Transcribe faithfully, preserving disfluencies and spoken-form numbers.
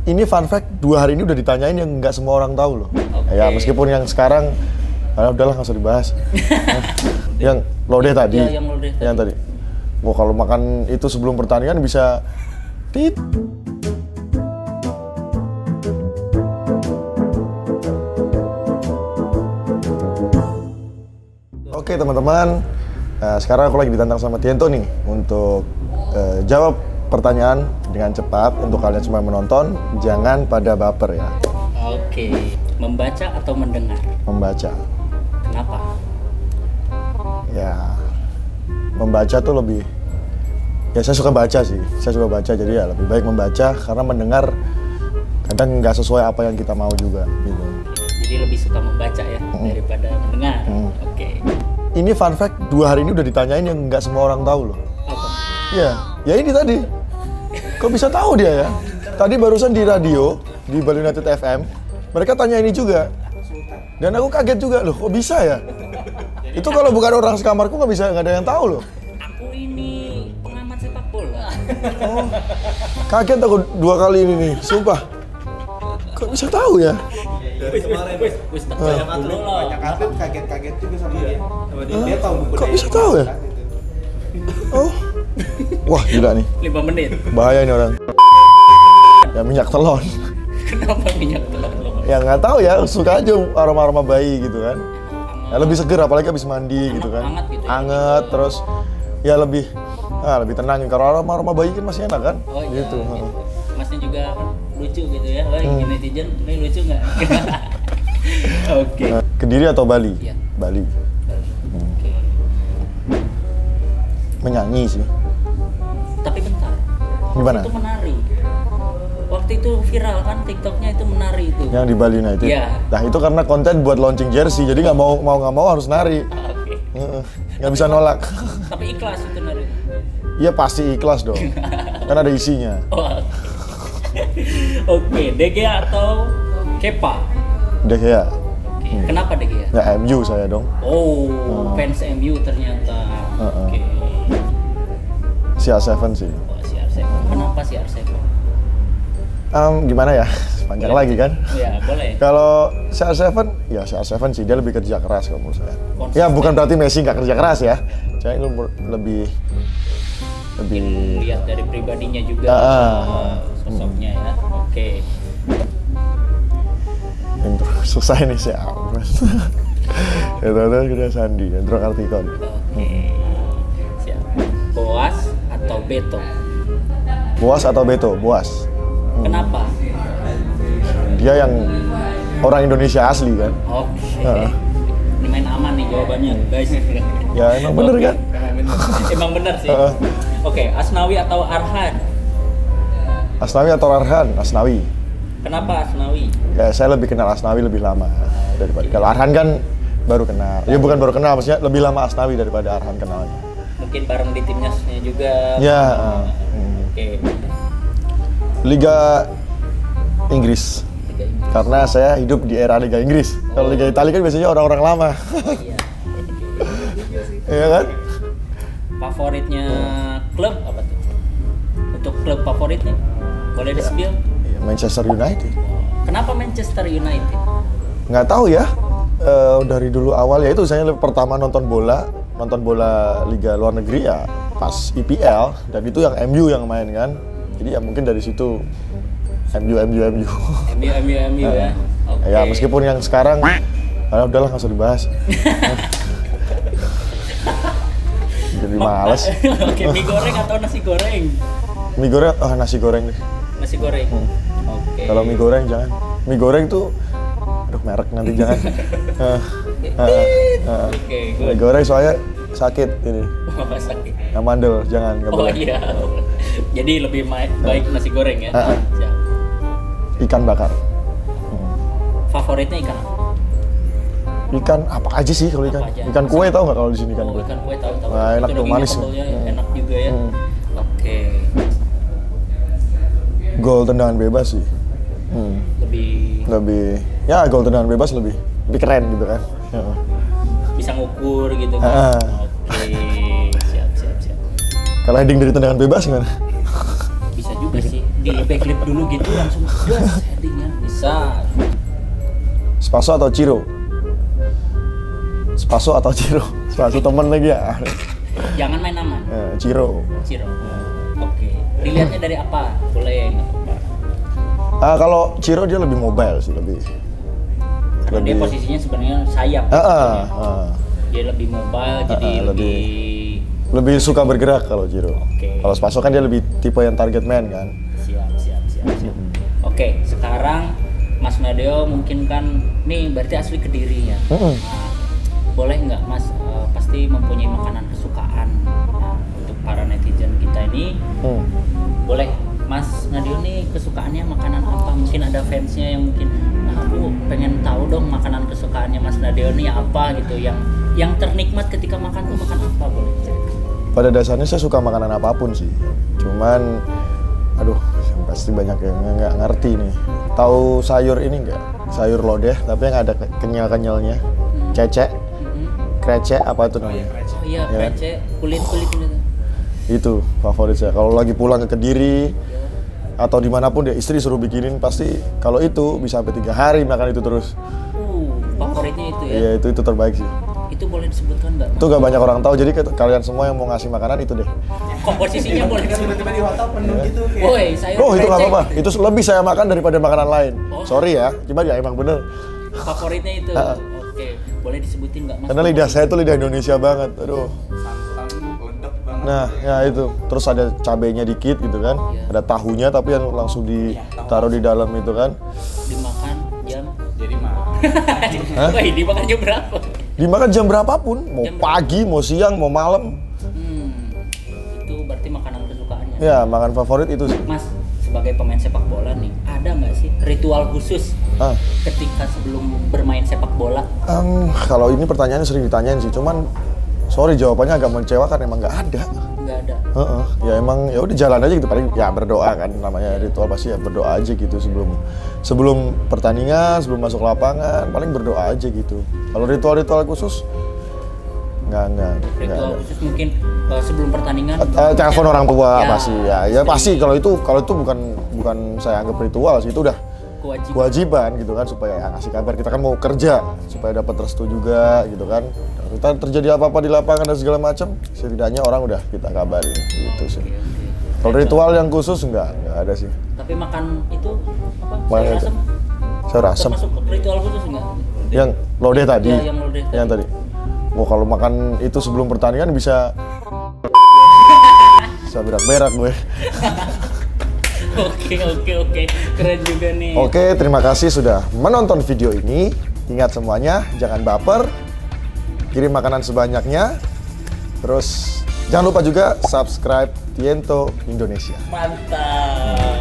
Ini fun fact, dua hari ini udah ditanyain yang nggak semua orang tahu loh. Okay. Ya meskipun yang sekarang, ah, udahlah nggak usah dibahas. Yang lodeh tadi, ya, yang lodeh tadi. Yang tadi. Wah kalau makan itu sebelum pertandingan bisa tit. Oke teman-teman, nah, sekarang aku lagi ditantang sama Tiento nih untuk uh, jawab pertanyaan dengan cepat. Untuk kalian semua yang menonton, jangan pada baper ya. Oke, membaca atau mendengar? Membaca. Kenapa? Ya, membaca tuh lebih, ya saya suka baca sih, saya suka baca jadi ya lebih baik membaca karena mendengar kadang nggak sesuai apa yang kita mau juga gitu. Jadi lebih suka membaca ya mm. daripada mendengar. Mm. Oke. Okay. Ini fun fact, dua hari ini udah ditanyain yang nggak semua orang tahu loh. Apa? Ya, ya ini tadi. Kok bisa tahu dia ya? Tadi barusan di radio, di Bali United F M, mereka tanya ini juga. Dan aku kaget juga loh, kok bisa ya? Itu kalau bukan orang sekamarku nggak bisa, nggak ada yang tahu loh. Aku ini pengamat sepak bola. Oh, kaget aku dua kali ini nih, sumpah. Kok bisa tahu ya? Dari kemarin, wis, wis banyak atlet, banyak atlet kaget-kaget juga sama dia. Sama dia, dia tahu buku. Kok bisa tahu ya? Oh, wah gila nih. lima menit. Bahaya ini orang. Ya minyak telon. Kenapa minyak telon? Ya nggak tahu ya, suka aja aroma-aroma bayi gitu kan. Ya lebih seger, apalagi habis mandi gitu kan. Anget gitu ya? Anget, terus ya lebih, ah lebih tenang. Kalau aroma-aroma bayi kan masih enak kan? Oh iya, gitu. gitu. Masnya juga lucu gitu ya, wah hmm. netizen, ini lucu nggak? Oke. Okay. Kediri atau Bali? Ya. Bali. Bali. Hmm. Oke. Okay. Menyanyi sih. Tapi bentar. Gimana? Itu menari. Waktu itu viral kan TikToknya itu menari itu. Yang di Bali United. Iya. Nah itu karena konten buat launching jersey, jadi nggak mau mau nggak mau harus nari. Oke. Okay. Nggak bisa nolak. Tapi ikhlas itu nari. Iya pasti ikhlas dong. Kan ada isinya. Oh, Oke. Okay. D G A atau Kepa? De Gea. Oke. Okay. Kenapa De Gea? Ya M U saya dong. Oh, hmm. fans M U ternyata. Uh -uh. Oke. Okay. C R tujuh sih. Oh, C R tujuh. Kenapa C R tujuh? Um, gimana ya? Panjang boleh. Lagi kan? Ya, boleh. Kalau C R tujuh, ya C R tujuh sih dia lebih kerja keras kalau menurut saya. Konsisten. Ya bukan berarti Messi nggak kerja keras ya. Saya itu lebih lebih lihat dari pribadinya juga, uh, uh, sosoknya ya. Oke. Okay. Intro susah ini sih. Itu itu kita Sandi, intro Kartikon. Oke. Okay. Siap. Boas atau Beto? Boas atau Beto? Boas. Kenapa? Dia yang orang Indonesia asli kan. Oke. Okay. Uh. Ini main aman nih jawabannya, guys. Ya emang bener okay. kan? Emang bener. Emang bener sih. Uh. Oke, okay. Asnawi atau Arhan? Asnawi atau Arhan? Asnawi. Kenapa Asnawi? Ya saya lebih kenal Asnawi lebih lama daripada. Kalau Arhan kan baru kenal. Ya bukan baru kenal, maksudnya lebih lama Asnawi daripada Arhan kenalnya. Mungkin bareng di timnasnya juga. Ya. Uh. Oke. Okay. Liga Inggris. Liga Inggris. Karena saya hidup di era Liga Inggris. Oh. Kalau Liga Italia kan biasanya orang-orang lama. Oh iya. Iya kan? Favoritnya klub apa tuh? Untuk klub favoritnya boleh di-spill? Ya, Manchester United. Kenapa Manchester United? Nggak tahu ya. Uh, dari dulu awal ya itu saya pertama nonton bola, nonton bola Liga luar negeri ya pas I P L dan itu yang M U yang main kan. Jadi ya mungkin dari situ M U M U M U. M U M U M U ya. Okay. Ya meskipun yang sekarang, ah, udahlah nggak usah dibahas. Jadi males. Oke, mie goreng atau nasi goreng? Mie goreng, ah oh, nasi goreng deh. Nasi goreng. Hmm. Oke. Okay. Kalau mie goreng jangan. Mie goreng tuh, aduh merek nanti jangan. uh, uh, uh, Oke. Okay, mie goreng soalnya sakit ini. Oh, sakit. Yang mandel jangan. Nggak oh boleh. Iya. Jadi lebih baik nasi goreng ya. Uh, uh. Siap. Ikan bakar. Favoritnya ikan apa? Ikan apa aja sih kalau ikan? Ikan kue tau nggak kalau di sini ikan oh, kue? Ikan kue tahu tahu. Nah, enak tuh manis. Hmm. Enak juga ya. Hmm. Oke. Okay. Gol tendangan bebas sih. Hmm. Lebih. Lebih. Ya gol tendangan bebas lebih lebih keren gitu kan. Bisa ngukur gitu kan. Uh. Oke. Okay. Siap siap siap. Kalau heading dari tendangan bebas gimana? Bisa juga sih. di backflip dulu gitu langsung gas headingnya bisa. Spaso atau Ciro? Spaso atau Ciro? Spaso temen lagi ya. Jangan main aman. Eh, Ciro. Ciro. Oke. Dilihatnya dari apa? Boleh nggak apa-apa. Ah, kalau Ciro dia lebih mobile sih, lebih. Karena dia lebih- posisinya sebenarnya sayap. Ah, ah, sebetulnya. ah. Dia lebih mobile, jadi Ah, lebih. Lebih suka bergerak kalau Ciro. Oke. Kalau Spaso kan dia lebih tipe yang target man kan. Siap, siap, siap, siap. Oke, sekarang Mas Nadeo mungkin kan, nih berarti asli Kediri ya. Mm-mm. Nah, boleh nggak Mas, eh, pasti mempunyai makanan kesukaan. Nah, untuk para netizen kita ini, Hmm. boleh Mas Nadeo nih kesukaannya makanan apa? Mungkin ada fansnya yang mungkin, nah aku pengen tahu dong makanan kesukaannya Mas Nadeo nih apa gitu, yang yang ternikmat ketika makan tuh makan apa, boleh cerita? Pada dasarnya saya suka makanan apapun sih. Cuman, aduh, pasti banyak yang nggak ngerti nih. Tahu sayur ini nggak? Sayur lodeh, tapi yang ada kenyal-kenyalnya. Cecek, Mm-mm. krecek, apa itu namanya? Oh iya, Ya. krecek, kulit-kulit gitu. Itu favorit saya. Kalau lagi pulang ke Kediri atau dimanapun dia istri suruh bikinin, pasti kalau itu bisa sampai tiga hari makan itu terus. Uh, favoritnya itu ya. Iya, itu itu terbaik sih. Itu boleh disebutkan nggak? Itu gak banyak orang tahu, jadi ke- kalian semua yang mau ngasih makanan itu deh. Komposisinya boleh Kan disebutkan. tiba-tiba di hotel penuh gitu kayak. Woi, sayur Oh itu nggak krecek. apa-apa, itu lebih saya makan daripada makanan lain. Oh. Sorry ya, cuma ya emang bener. Favoritnya itu. Ah. Oke, boleh disebutin nggak Mas? Karena lidah saya tuh lidah Indonesia banget, aduh. Santan meledak banget. Nah, ya itu. Terus ada cabenya dikit gitu kan. Iya. Ada tahunya tapi yang langsung ditaruh di dalam itu kan. Dimakan jam. Jadi mah. Woi, dimakan jam berapa? Dimakan jam berapapun, mau Jam berapa? pagi, mau siang, mau malam. Hmm, itu berarti makanan kesukaannya. Ya, makan favorit itu sih. Mas, sebagai pemain sepak bola nih, ada nggak sih ritual khusus Ah, ketika sebelum bermain sepak bola? em, kalau ini pertanyaannya sering ditanyain sih, cuman sorry jawabannya agak mengecewakan, emang nggak ada. Nggak ada. Heeh, ya emang ya udah jalan aja gitu, paling ya berdoa kan, namanya ritual pasti ya berdoa aja gitu sebelum sebelum pertandingan, sebelum masuk lapangan, paling berdoa aja gitu. Kalau ritual-ritual khusus nggak nggak nggak Ritual ada. khusus mungkin uh, sebelum pertandingan. Eh, telepon orang tua Ya, pasti ya, ya istri. pasti kalau itu kalau itu bukan bukan saya anggap ritual sih, itu udah Kewajiban. kewajiban gitu kan, supaya ya, ngasih kabar kita kan mau kerja supaya dapat restu juga gitu kan. Kalau kita terjadi apa-apa di lapangan dan segala macam, setidaknya orang udah kita kabarin gitu sih. Oke, oke. Kalau ritual yang khusus enggak, enggak ada sih. Tapi makan itu apa? Makan Sayur itu. asem? Sayur asem. Termasuk ritual khusus enggak? Yang lodeh tadi. Ya, yang lodeh tadi. Yang tadi. Wah, kalau makan itu sebelum pertandingan bisa bisa berak-berak gue. Oke, oke, oke. Keren juga nih. Oke, terima kasih sudah menonton video ini. Ingat semuanya, jangan baper. Kirim makanan sebanyaknya. Terus jangan lupa juga subscribe Tiento Indonesia. Mantap.